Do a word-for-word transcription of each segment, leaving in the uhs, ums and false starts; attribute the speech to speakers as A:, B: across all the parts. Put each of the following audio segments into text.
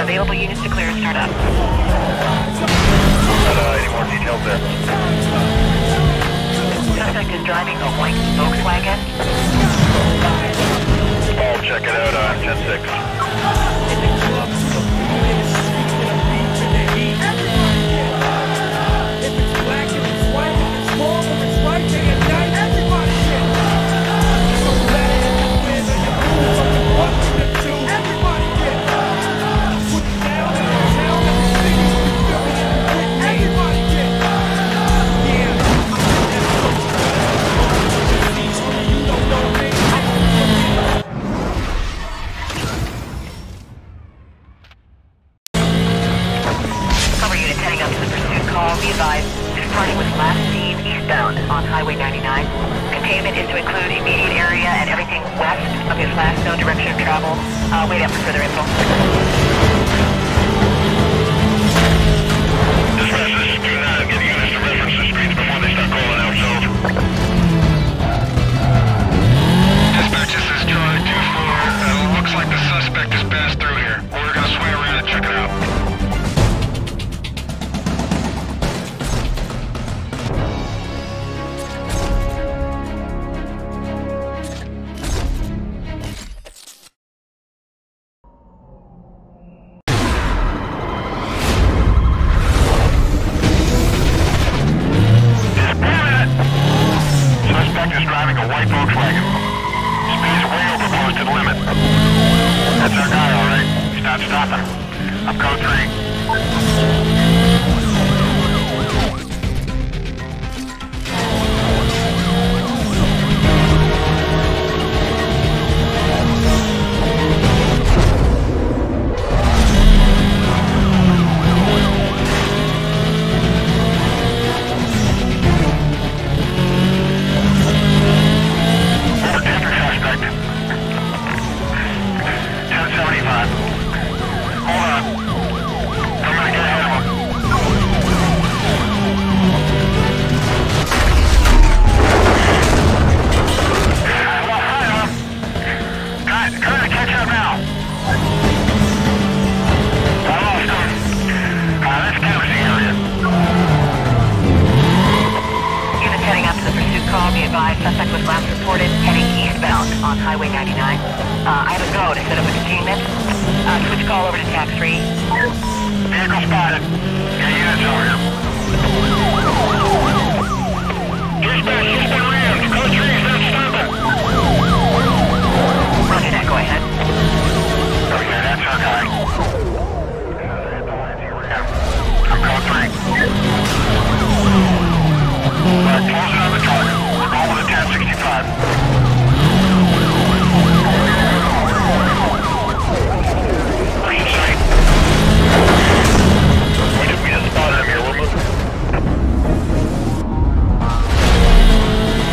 A: Available units to clear and start up.
B: Uh, any more details there?
A: Suspect is driving a white Volkswagen.
B: I'll check it out, uh, ten six.
A: On Highway ninety-nine. Containment is to include immediate area and everything west of his last known direction of travel. Uh, wait up for further info.
B: Dispatch, this is two nine. Get units to reference the streets before they start calling out south.
C: Dispatch, this is Charlie two four. Uh, looks like the suspect has passed through here. We're gonna swing around and check it out.
A: Suspect was last reported heading eastbound on Highway ninety-nine. Uh, I have a go to set up a containment. Uh, switch call over to tax three.
B: Vehicle spotted. Get units over here. Dispatch, he's been rammed. Code three is not stopping.
A: Roger that, go ahead.
B: Okay, that's our guy. Code three. Alright, closing on the target. Over to ten sixty-five. Green sight. We just, we just spotted him here. We're moving.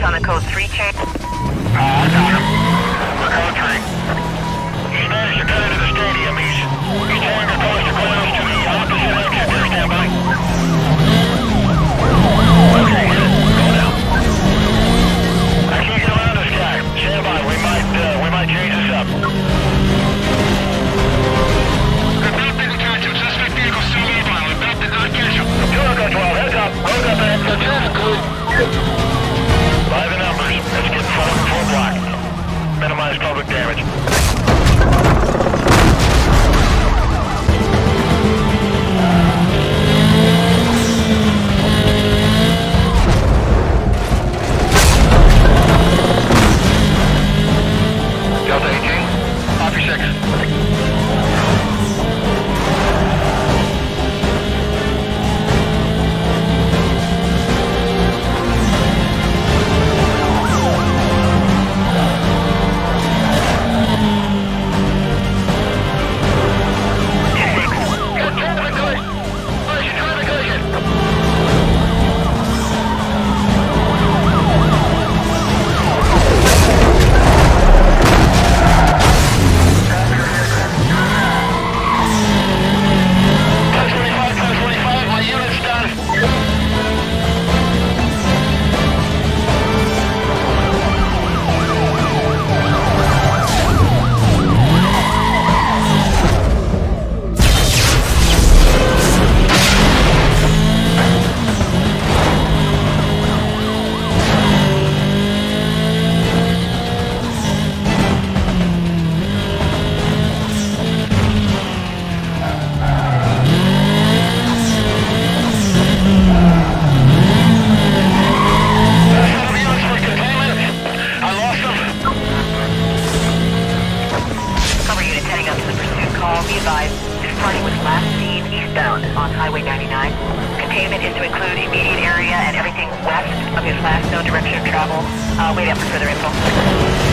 A: He's on the code three chain.
B: Uh, I got him. We're code three. He's managed to cut into the stadium. He's, he's trying to coast to close to the opposite exit there. Stand by. Okay, good. Go now. I can't get around this guy. Stand by. We might, uh, we might change this up.
C: The belt didn't catch him. Suspect vehicle still mobile. The belt did not catch him.
B: Two Echo twelve, heads up. Road up there.
C: That's good.
B: By the numbers. Let's get forward and full block. Minimize public damage.
C: Delta eighteen. Copy six.
A: Be advised, this party was last seen eastbound on Highway ninety-nine. Containment is to include immediate area and everything west of his last known direction of travel. Uh, wait up for further info.